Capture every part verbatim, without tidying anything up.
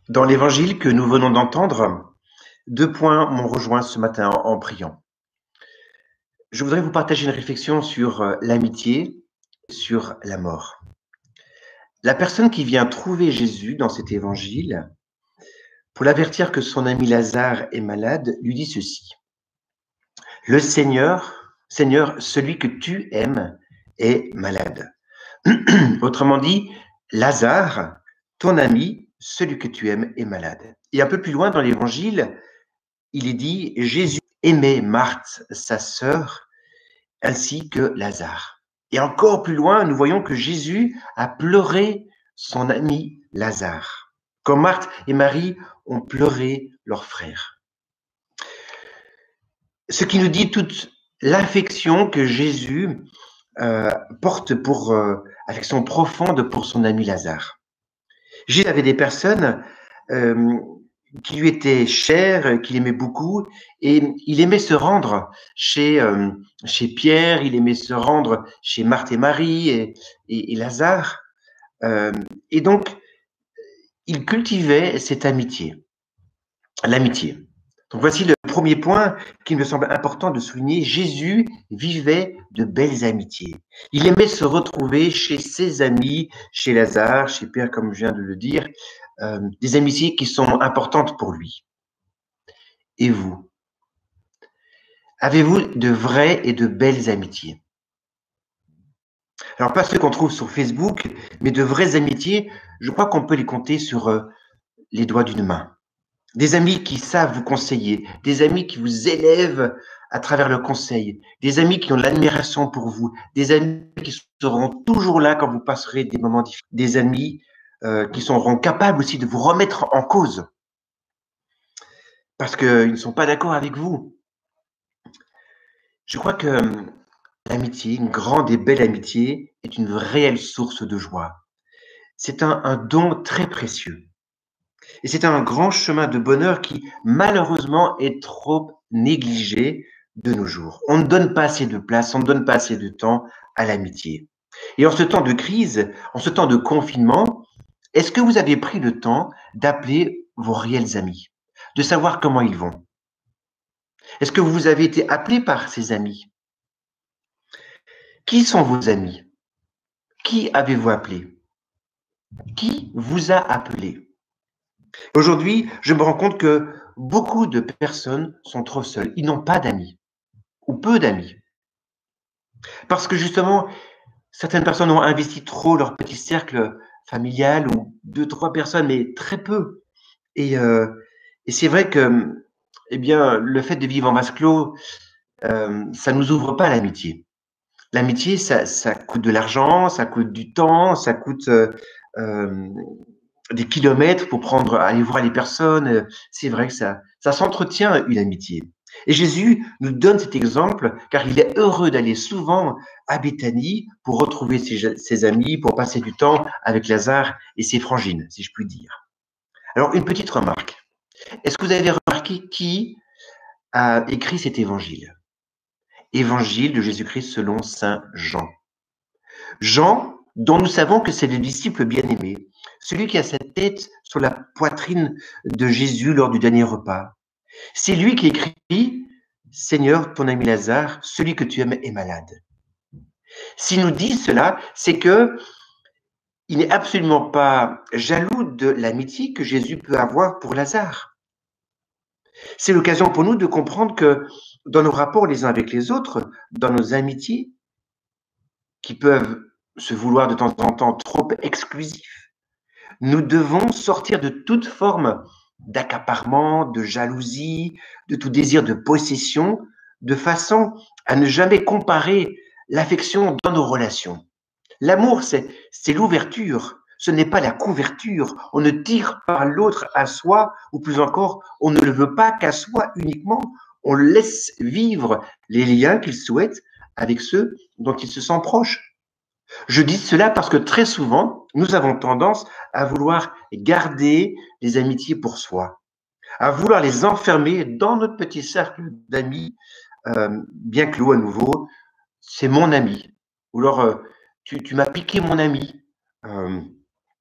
Dans l'évangile que nous venons d'entendre, deux points m'ont rejoint ce matin en, en priant. Je voudrais vous partager une réflexion sur euh, l'amitié, sur la mort. La personne qui vient trouver Jésus dans cet évangile, pour l'avertir que son ami Lazare est malade, lui dit ceci. Le Seigneur, Seigneur, celui que tu aimes est malade. Autrement dit, Lazare, ton ami, celui que tu aimes est malade. Et un peu plus loin dans l'évangile, il est dit Jésus aimait Marthe, sa sœur, ainsi que Lazare. Et encore plus loin, nous voyons que Jésus a pleuré son ami Lazare, comme Marthe et Marie ont pleuré leur frère. Ce qui nous dit toute l'affection que Jésus euh, porte pour, euh, affection profonde pour son ami Lazare. Jésus avait des personnes euh, qui lui était cher, qu'il aimait beaucoup, et il aimait se rendre chez, euh, chez Pierre, il aimait se rendre chez Marthe et Marie et, et, et Lazare. Euh, et donc, il cultivait cette amitié, l'amitié. Donc voici le premier point qui me semble important de souligner. Jésus vivait de belles amitiés. Il aimait se retrouver chez ses amis, chez Lazare, chez Pierre, comme je viens de le dire, euh, des amitiés qui sont importantes pour lui. Et vous? Avez-vous de vraies et de belles amitiés? Alors, pas ceux qu'on trouve sur Facebook, mais de vraies amitiés, je crois qu'on peut les compter sur euh, les doigts d'une main. Des amis qui savent vous conseiller, des amis qui vous élèvent à travers le conseil, des amis qui ont de l'admiration pour vous, des amis qui seront toujours là quand vous passerez des moments difficiles, des amis euh, qui seront capables aussi de vous remettre en cause parce qu'ils ne sont pas d'accord avec vous. Je crois que euh, l'amitié, une grande et belle amitié, est une réelle source de joie. C'est un, un don très précieux. Et c'est un grand chemin de bonheur qui, malheureusement, est trop négligé de nos jours. On ne donne pas assez de place, on ne donne pas assez de temps à l'amitié. Et en ce temps de crise, en ce temps de confinement, est-ce que vous avez pris le temps d'appeler vos réels amis, de savoir comment ils vont? Est-ce que vous avez été appelé par ces amis? Qui sont vos amis? Qui avez-vous appelé? Qui vous a appelé? Aujourd'hui, je me rends compte que beaucoup de personnes sont trop seules. Ils n'ont pas d'amis ou peu d'amis. Parce que justement, certaines personnes ont investi trop leur petit cercle familial ou deux, trois personnes, mais très peu. Et, euh, et c'est vrai que eh bien, le fait de vivre en vase clos, euh, ça ne nous ouvre pas à l'amitié. L'amitié, ça, ça coûte de l'argent, ça coûte du temps, ça coûte euh, euh, des kilomètres pour prendre, aller voir les personnes. C'est vrai que ça, ça s'entretient une amitié. Et Jésus nous donne cet exemple car il est heureux d'aller souvent à Béthanie pour retrouver ses, ses amis, pour passer du temps avec Lazare et ses frangines, si je puis dire. Alors, une petite remarque. Est-ce que vous avez remarqué qui a écrit cet évangile? Évangile de Jésus-Christ selon saint Jean. Jean, dont nous savons que c'est le disciple bien-aimé, celui qui a sa tête sur la poitrine de Jésus lors du dernier repas. C'est lui qui écrit « Seigneur, ton ami Lazare, celui que tu aimes est malade ». S'il nous dit cela, c'est que il n'est absolument pas jaloux de l'amitié que Jésus peut avoir pour Lazare. C'est l'occasion pour nous de comprendre que dans nos rapports les uns avec les autres, dans nos amitiés, qui peuvent se vouloir de temps en temps trop exclusifs, nous devons sortir de toute forme d'accaparement, de jalousie, de tout désir de possession, de façon à ne jamais comparer l'affection dans nos relations. L'amour, c'est, c'est l'ouverture, ce n'est pas la couverture. On ne tire pas l'autre à soi, ou plus encore, on ne le veut pas qu'à soi uniquement. On laisse vivre les liens qu'il souhaite avec ceux dont il se sent proche. Je dis cela parce que très souvent, nous avons tendance à vouloir garder les amitiés pour soi, à vouloir les enfermer dans notre petit cercle d'amis, euh, bien clos à nouveau. C'est mon ami. Ou alors, euh, tu, tu m'as piqué mon ami. Euh,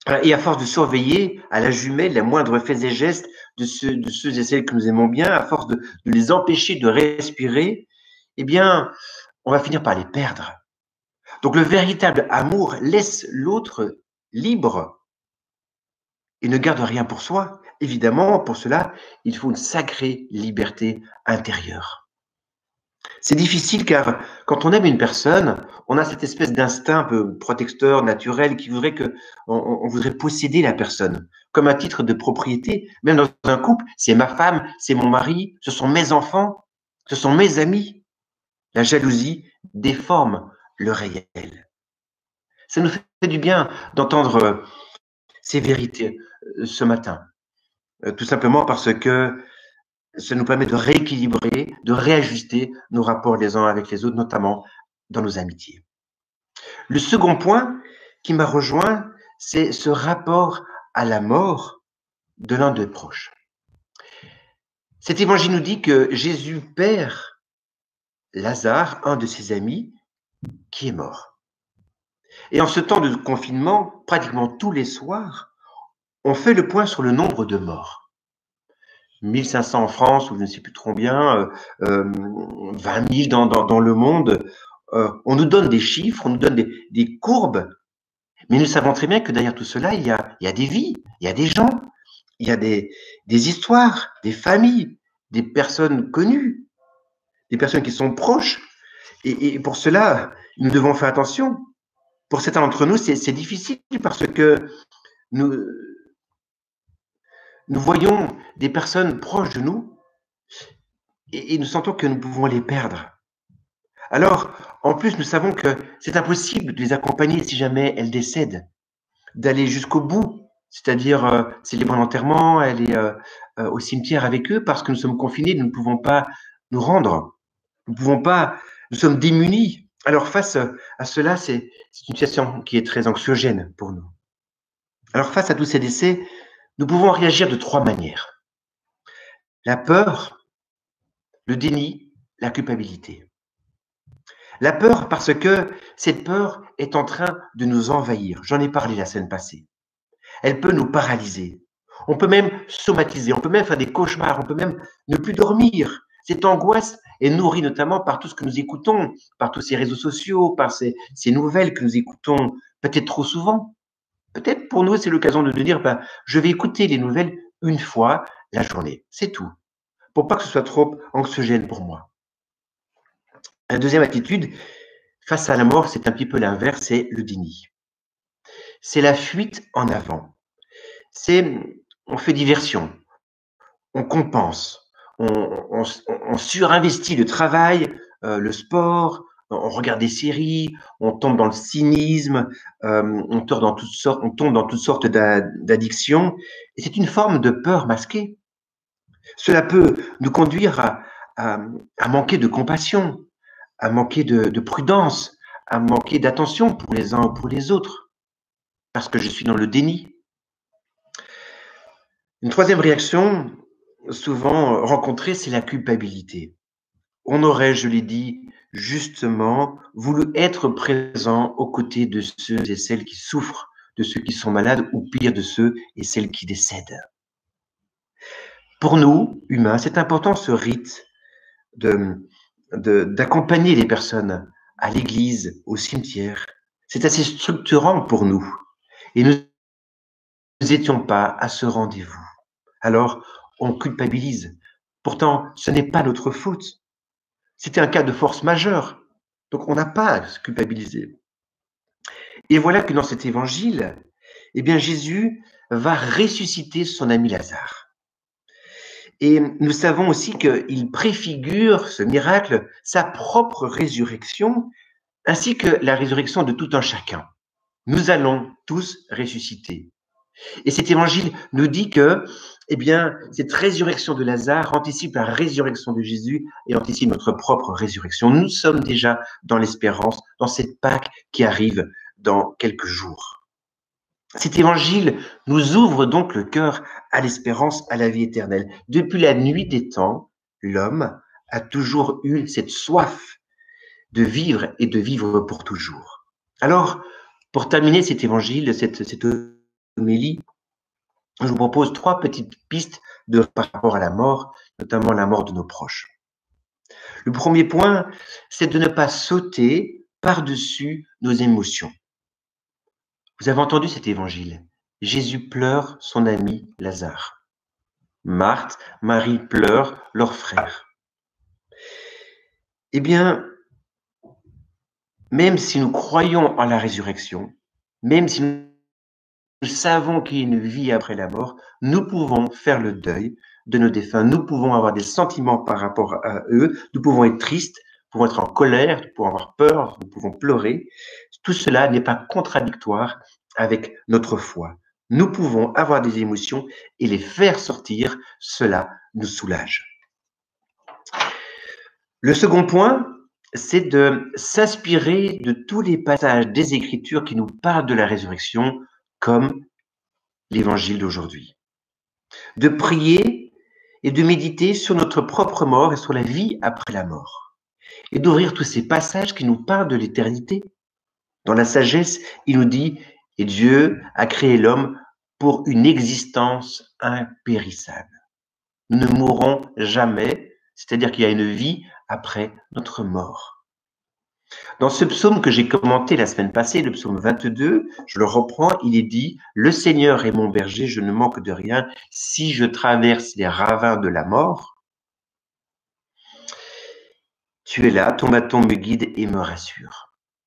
Et à force de surveiller à la jumelle les moindres faits et gestes de ceux, de ceux et celles que nous aimons bien, à force de, de les empêcher de respirer, eh bien, on va finir par les perdre. Donc le véritable amour laisse l'autre libre et ne garde rien pour soi. Évidemment, pour cela, il faut une sacrée liberté intérieure. C'est difficile car quand on aime une personne, on a cette espèce d'instinct un peu protecteur, naturel, qui voudrait que on, on voudrait posséder la personne comme un titre de propriété. Même dans un couple, c'est ma femme, c'est mon mari, ce sont mes enfants, ce sont mes amis. La jalousie déforme le réel. Ça nous fait du bien d'entendre ces vérités ce matin, tout simplement parce que ça nous permet de rééquilibrer, de réajuster nos rapports les uns avec les autres, notamment dans nos amitiés. Le second point qui m'a rejoint, c'est ce rapport à la mort de l'un des proches. Cet évangile nous dit que Jésus perd Lazare, un de ses amis, qui est mort. Et en ce temps de confinement, pratiquement tous les soirs, on fait le point sur le nombre de morts. mille cinq cents en France, ou je ne sais plus trop bien, euh, vingt mille dans, dans, dans le monde. Euh, on nous donne des chiffres, on nous donne des, des courbes, mais nous savons très bien que derrière tout cela, il y a, il y a des vies, il y a des gens, il y a des, des histoires, des familles, des personnes connues, des personnes qui sont proches. Et, et pour cela, nous devons faire attention. Pour certains d'entre nous, c'est difficile parce que nous, nous voyons des personnes proches de nous et, et nous sentons que nous pouvons les perdre. Alors, en plus, nous savons que c'est impossible de les accompagner si jamais elles décèdent, d'aller jusqu'au bout, c'est-à-dire euh, célébrer l'enterrement, aller euh, euh, au cimetière avec eux, parce que nous sommes confinés, nous ne pouvons pas nous rendre, nous ne pouvons pas, nous sommes démunis. Alors, face à cela, c'est une situation qui est très anxiogène pour nous. Alors, face à tous ces décès, nous pouvons réagir de trois manières. La peur, le déni, la culpabilité. La peur parce que cette peur est en train de nous envahir. J'en ai parlé la semaine passée. Elle peut nous paralyser. On peut même somatiser, on peut même faire des cauchemars, on peut même ne plus dormir. Cette angoisse est nourrie notamment par tout ce que nous écoutons, par tous ces réseaux sociaux, par ces, ces nouvelles que nous écoutons peut-être trop souvent. Peut-être pour nous, c'est l'occasion de nous dire, ben, je vais écouter les nouvelles une fois la journée. C'est tout. Pour pas que ce soit trop anxiogène pour moi. La deuxième attitude, face à la mort, c'est un petit peu l'inverse, c'est le déni. C'est la fuite en avant. C'est, on fait diversion, on compense, on, on, on surinvestit le travail, euh, le sport, on regarde des séries, on tombe dans le cynisme, euh, on, tombe dans toutes sortes, on tombe dans toutes sortes d'addictions. Et c'est une forme de peur masquée. Cela peut nous conduire à, à, à manquer de compassion, à manquer de, de prudence, à manquer d'attention pour les uns ou pour les autres, parce que je suis dans le déni. Une troisième réaction, souvent rencontrée, c'est la culpabilité. On aurait, je l'ai dit, justement voulu être présent aux côtés de ceux et celles qui souffrent, de ceux qui sont malades, ou pire, de ceux et celles qui décèdent. Pour nous, humains, c'est important ce rite de, de, d'accompagner les personnes à l'église, au cimetière. C'est assez structurant pour nous. Et nous n'étions pas à ce rendez-vous. Alors, on culpabilise. Pourtant, ce n'est pas notre faute. C'était un cas de force majeure. Donc, on n'a pas à se culpabiliser. Et voilà que dans cet évangile, eh bien, Jésus va ressusciter son ami Lazare. Et nous savons aussi qu'il préfigure, ce miracle, sa propre résurrection, ainsi que la résurrection de tout un chacun. Nous allons tous ressusciter. Et cet évangile nous dit que, eh bien, cette résurrection de Lazare anticipe la résurrection de Jésus et anticipe notre propre résurrection. Nous sommes déjà dans l'espérance, dans cette Pâque qui arrive dans quelques jours. Cet évangile nous ouvre donc le cœur à l'espérance, à la vie éternelle. Depuis la nuit des temps, l'homme a toujours eu cette soif de vivre et de vivre pour toujours. Alors, pour terminer cet évangile, cette, cette homélie, je vous propose trois petites pistes de, par rapport à la mort, notamment la mort de nos proches. Le premier point, c'est de ne pas sauter par-dessus nos émotions. Vous avez entendu cet évangile. Jésus pleure son ami Lazare. Marthe, Marie pleurent leur frère. Eh bien, même si nous croyons en la résurrection, même si nous savons qu'il y a une vie après la mort, nous pouvons faire le deuil de nos défunts. Nous pouvons avoir des sentiments par rapport à eux. Nous pouvons être tristes, nous pouvons être en colère, nous pouvons avoir peur, nous pouvons pleurer. Tout cela n'est pas contradictoire avec notre foi. Nous pouvons avoir des émotions et les faire sortir. Cela nous soulage. Le second point, c'est de s'inspirer de tous les passages des Écritures qui nous parlent de la résurrection, comme l'évangile d'aujourd'hui. De prier et de méditer sur notre propre mort et sur la vie après la mort. Et d'ouvrir tous ces passages qui nous parlent de l'éternité. Dans la sagesse, il nous dit « Et Dieu a créé l'homme pour une existence impérissable. » Nous ne mourrons jamais, c'est-à-dire qu'il y a une vie après notre mort. Dans ce psaume que j'ai commenté la semaine passée, le psaume vingt-deux, je le reprends, il est dit « Le Seigneur est mon berger, je ne manque de rien. Si je traverse les ravins de la mort, tu es là, ton bâton me guide et me rassure. »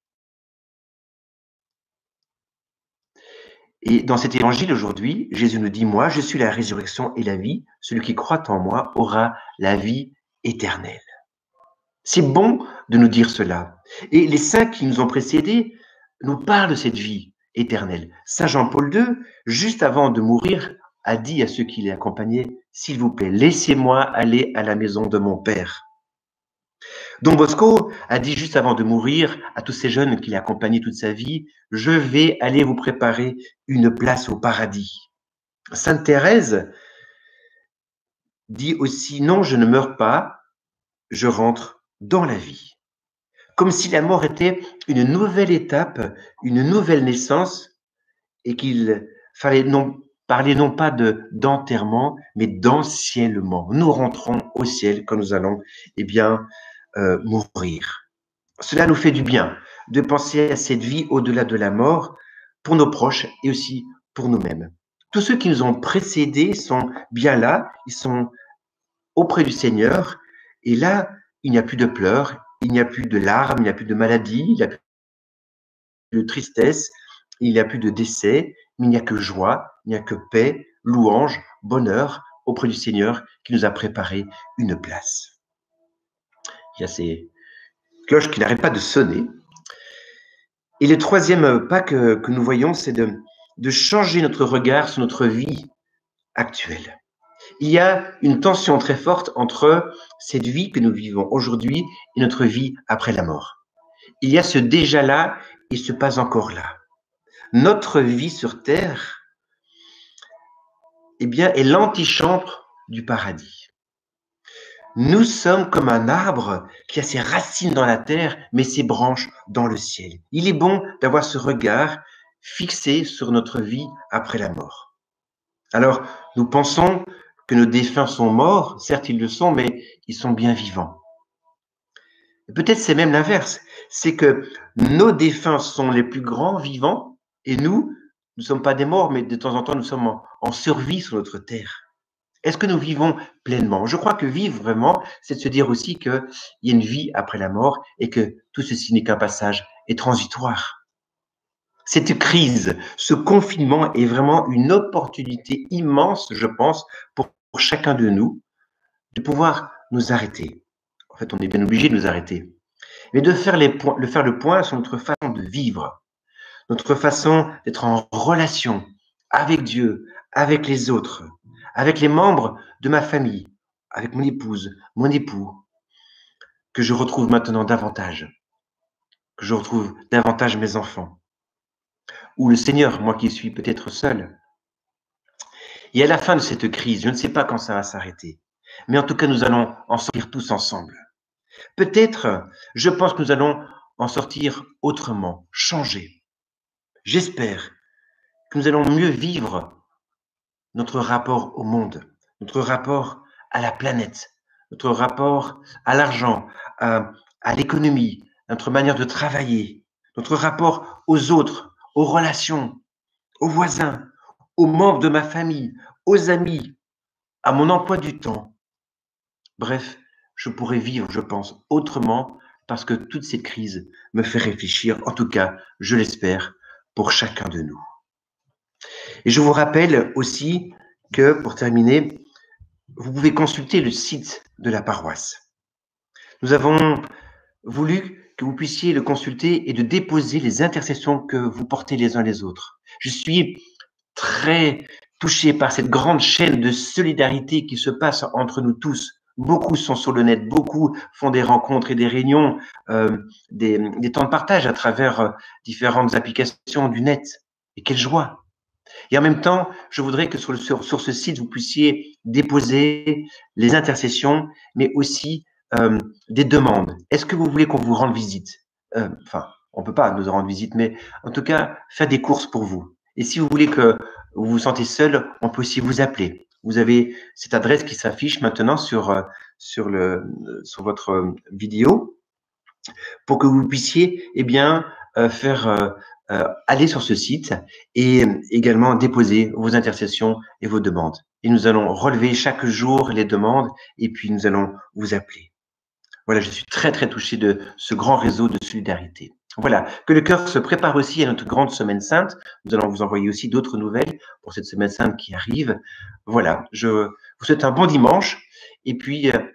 Et dans cet évangile aujourd'hui, Jésus nous dit « Moi, je suis la résurrection et la vie. Celui qui croit en moi aura la vie éternelle. » C'est bon de nous dire cela. Et les saints qui nous ont précédés nous parlent de cette vie éternelle. Saint Jean-Paul deux, juste avant de mourir, a dit à ceux qui l'accompagnaient « S'il vous plaît, laissez-moi aller à la maison de mon Père. » Don Bosco a dit juste avant de mourir à tous ces jeunes qui l'accompagnaient toute sa vie « Je vais aller vous préparer une place au paradis. » Sainte Thérèse dit aussi « Non, je ne meurs pas, je rentre dans la vie. » Comme si la mort était une nouvelle étape, une nouvelle naissance, et qu'il fallait non, parler non pas de d'enterrement, mais d'anciennement. Nous rentrons au ciel quand nous allons eh bien, euh, mourir. Cela nous fait du bien de penser à cette vie au-delà de la mort pour nos proches et aussi pour nous-mêmes. Tous ceux qui nous ont précédés sont bien là, ils sont auprès du Seigneur, et là, il n'y a plus de pleurs, il n'y a plus de larmes, il n'y a plus de maladie, il n'y a plus de tristesse, il n'y a plus de décès, mais il n'y a que joie, il n'y a que paix, louange, bonheur auprès du Seigneur qui nous a préparé une place. Il y a ces cloches qui n'arrêtent pas de sonner. Et le troisième pas que, que nous voyons, c'est de, de changer notre regard sur notre vie actuelle. Il y a une tension très forte entre cette vie que nous vivons aujourd'hui et notre vie après la mort. Il y a ce déjà là et ce pas encore là. Notre vie sur terre, eh bien, est l'antichambre du paradis. Nous sommes comme un arbre qui a ses racines dans la terre, mais ses branches dans le ciel. Il est bon d'avoir ce regard fixé sur notre vie après la mort. Alors, nous pensons que nos défunts sont morts, certes ils le sont, mais ils sont bien vivants. Peut-être c'est même l'inverse, c'est que nos défunts sont les plus grands vivants et nous, nous ne sommes pas des morts, mais de temps en temps nous sommes en, en survie sur notre terre. Est-ce que nous vivons pleinement? Je crois que vivre vraiment, c'est de se dire aussi qu'il y a une vie après la mort et que tout ceci n'est qu'un passage et transitoire. Cette crise, ce confinement est vraiment une opportunité immense, je pense, pour chacun de nous, de pouvoir nous arrêter. En fait, on est bien obligé de nous arrêter. Mais de faire, les points, de faire le point sur notre façon de vivre, notre façon d'être en relation avec Dieu, avec les autres, avec les membres de ma famille, avec mon épouse, mon époux, que je retrouve maintenant davantage, que je retrouve davantage mes enfants, ou le Seigneur, moi qui suis peut-être seul. Et à la fin de cette crise, je ne sais pas quand ça va s'arrêter, mais en tout cas, nous allons en sortir tous ensemble. Peut-être, je pense que nous allons en sortir autrement, changer. J'espère que nous allons mieux vivre notre rapport au monde, notre rapport à la planète, notre rapport à l'argent, à, à l'économie, notre manière de travailler, notre rapport aux autres, aux relations, aux voisins, aux membres de ma famille, aux amis, à mon emploi du temps. Bref, je pourrais vivre, je pense, autrement parce que toute cette crise me fait réfléchir, en tout cas, je l'espère, pour chacun de nous. Et je vous rappelle aussi que, pour terminer, vous pouvez consulter le site de la paroisse. Nous avons voulu que vous puissiez le consulter et de déposer les intercessions que vous portez les uns les autres. Je suis très touché par cette grande chaîne de solidarité qui se passe entre nous tous. Beaucoup sont sur le net, beaucoup font des rencontres et des réunions, euh, des, des temps de partage à travers euh, différentes applications du net. Et quelle joie! Et en même temps, je voudrais que sur, le, sur, sur ce site, vous puissiez déposer les intercessions, mais aussi euh, des demandes. Est-ce que vous voulez qu'on vous rende visite? euh, Enfin, on peut pas nous rendre visite, mais en tout cas, faire des courses pour vous. Et si vous voulez que vous vous sentez seul, on peut aussi vous appeler. Vous avez cette adresse qui s'affiche maintenant sur, euh, sur, le, sur votre vidéo pour que vous puissiez eh bien, euh, faire euh, euh, aller sur ce site et également déposer vos intercessions et vos demandes. Et nous allons relever chaque jour les demandes et puis nous allons vous appeler. Voilà, je suis très très touché de ce grand réseau de solidarité. Voilà, que le cœur se prépare aussi à notre grande semaine sainte. Nous allons vous envoyer aussi d'autres nouvelles pour cette semaine sainte qui arrive. Voilà, je vous souhaite un bon dimanche et puis euh,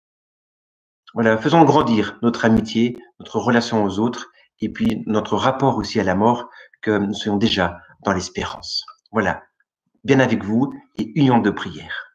voilà, faisons grandir notre amitié, notre relation aux autres et puis notre rapport aussi à la mort, que nous soyons déjà dans l'espérance. Voilà, bien avec vous et union de prière.